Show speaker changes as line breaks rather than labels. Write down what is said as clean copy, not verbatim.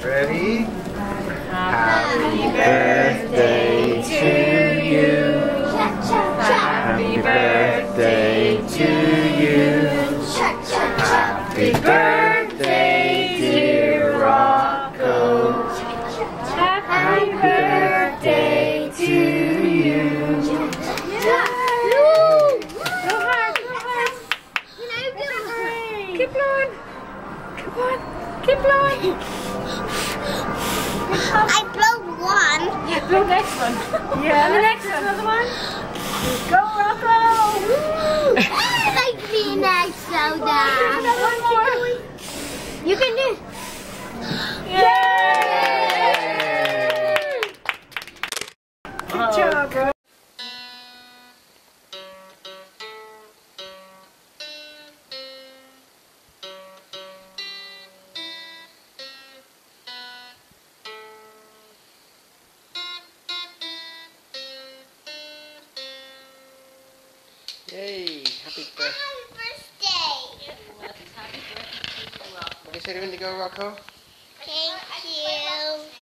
Ready? Happy birthday to you. Happy birthday to you. Happy birthday, dear Rocco. Happy birthday to you. Keep blowing. Come on. Keep blowing.
I blow one.
Yeah, blow the next one. Yeah, and the next one. Another one. Go, Rocco.
Like me next soda.
One more.
You can do it.
Yay! Good job, bro. Yay! Happy birthday!
Happy birthday!
What do you say to Indigo, Rocco?
Thank